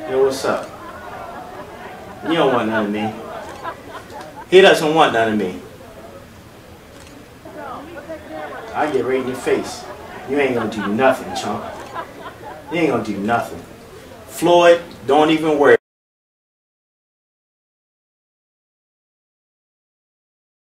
Yo, what's up? You don't want none of me. He doesn't want none of me. I get right in your face. You ain't gonna do nothing, chump. You ain't gonna do nothing. Floyd, don't even worry.